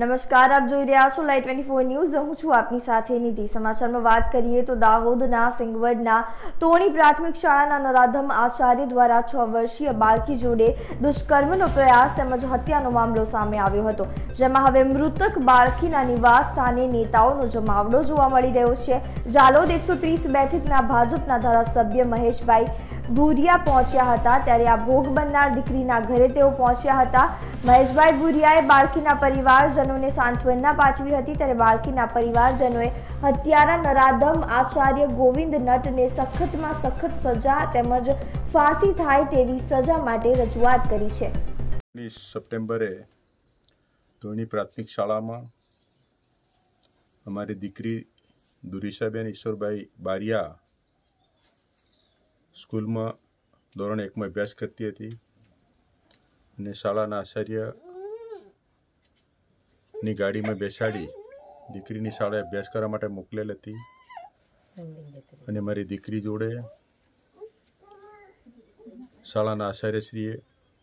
નમસ્કાર, આપ જોઈ રહ્યા છો લાઈવ 24 ન્યૂઝ। હું છું આપની સાથે નિધિ। સમાચારમાં વાત કરીએ તો દાહોદના સિંગવડના તોણી પ્રાથમિક શાળાના નરાધમ આચાર્ય દ્વારા 6 વર્ષીય બાળકી જોડે દુષ્કર્મનો પ્રયાસ તેમજ હત્યાનો મામલો સામે આવ્યો હતો, જેમાં હવે મૃતક બાળકીના નિવાસ સ્થાને નેતાઓનો જમાવડો જોવા મળી રહ્યો છે। જાલોદ 130 બેઠકના ભાજપના ધારાસભ્ય મહેશભાઈ ભુરિયા પહોંચ્યા હતા, ત્યારે આ ભોગ બનનાર દીકરીના ઘરે તેઓ પહોંચ્યા હતા। મહેશભાઈ ભુરિયાએ બાળકીના પરિવારજનોને સાંત્વના પાઠવી હતી, ત્યારે બાળકીના પરિવારજનોએ હત્યારા નરાધમ આચાર્ય ગોવિંદ નટને સખતમાં સખત સજા તેમજ ફાંસી થાય તેવી સજા માટે રજૂઆત કરી છે। 19 સપ્ટેમ્બરે તોણી પ્રાથમિક શાળામાં અમારી દીકરી દુરીશાબેન ઈશ્વરભાઈ બારિયા સ્કૂલમાં ધોરણ 1માં અભ્યાસ કરતી હતી અને શાળાના આચાર્યની ગાડીમાં બેસાડી દીકરીની શાળાએ અભ્યાસ કરવા માટે મોકલેલ હતી અને મારી દીકરી જોડે શાળાના આચાર્યશ્રીએ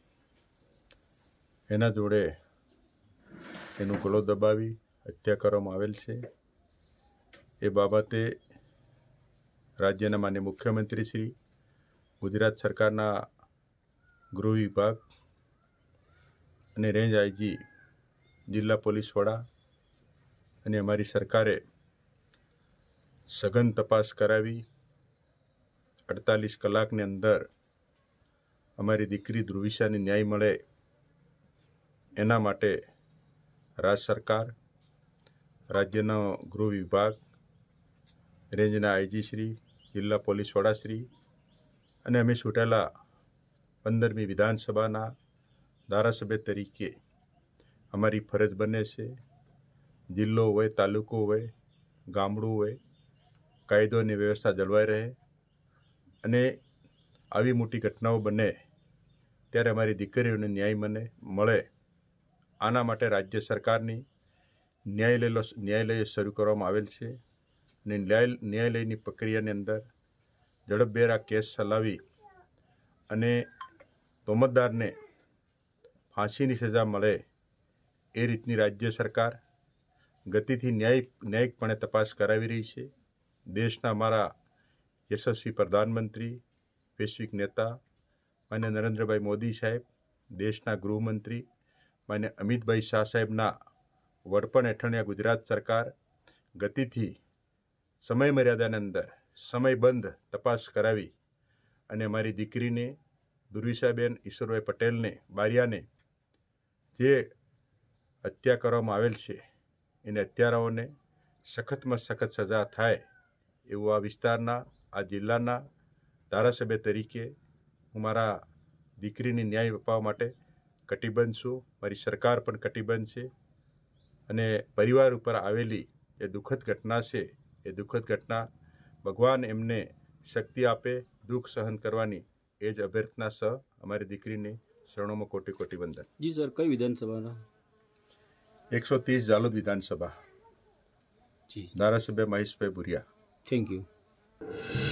એના જોડે એનું ગળો દબાવી હત્યા કરવામાં આવેલ છે। એ બાબતે રાજ્યના માનનીય મુખ્યમંત્રી શ્રી, ગુજરાત સરકારના ગૃહ વિભાગ અને રેન્જ આઈજી, જિલ્લા પોલીસ વડા અને અમારી સરકારે સઘન તપાસ કરાવી 48 કલાકની અંદર અમારી દીકરી ધ્રુવિશાને ન્યાય મળે એના માટે રાજ્ય સરકાર, રાજ્યનો ગૃહ વિભાગ, રેન્જના આઈજી શ્રી, જિલ્લા પોલીસ વડા શ્રી અને અમે ચૂંટાયેલા 15મી વિધાનસભાના ધારાસભ્ય તરીકે અમારી ફરજ બને છે। જિલ્લો હોય, તાલુકો હોય, ગામડું હોય, કાયદો અને વ્યવસ્થા જળવાઈ રહે અને આવી મોટી ઘટનાઓ બને ત્યારે અમારી દીકરીઓને ન્યાય મળે આના માટે રાજ્ય સરકારની ન્યાયાલય શરૂ કરવામાં આવેલ છે અને ન્યાયાલયની પ્રક્રિયાની અંદર ઝડપભેર આ કેસ ચલાવી અને તોમતદારને ફાંસીની સજા મળે એ રીતની રાજ્ય સરકાર ગતિથી ન્યાયિકપણે તપાસ કરાવી રહી છે। દેશના અમારા યશસ્વી પ્રધાનમંત્રી, વૈશ્વિક નેતા માન્ય નરેન્દ્રભાઈ મોદી સાહેબ, દેશના ગૃહમંત્રી માન્ય અમિતભાઈ શાહ સાહેબના વડપણ હેઠળની આ ગુજરાત સરકાર ગતિથી સમય મર્યાદાની અંદર સમયબંધ તપાસ કરાવી અને અમારી દીકરીને દુર્વિશાબેન ઈશ્વરભાઈ પટેલને બારિયાને જે હત્યા કરવામાં આવેલ છે એને હત્યારાઓને સખતમાં સખત સજા થાય એવું આ વિસ્તારના, આ જિલ્લાના ધારાસભ્ય તરીકે હું મારા દીકરીને ન્યાય અપાવવા માટે કટિબદ્ધ છું। મારી સરકાર પણ કટિબદ્ધ છે અને પરિવાર ઉપર આવેલી એ દુઃખદ ઘટના છે, એ દુઃખદ ઘટના ભગવાન એમને શક્તિ આપે દુઃખ સહન કરવાની એ જ અભ્યર્થના સહ અમારી દીકરીને શરણોમાં કોટી કોટી વંદન। જી સર, કઈ વિધાનસભાના? 130 જાલોદ વિધાનસભા, ધારાસભ્ય મહેશભાઈ ભુરિયા। Thank you.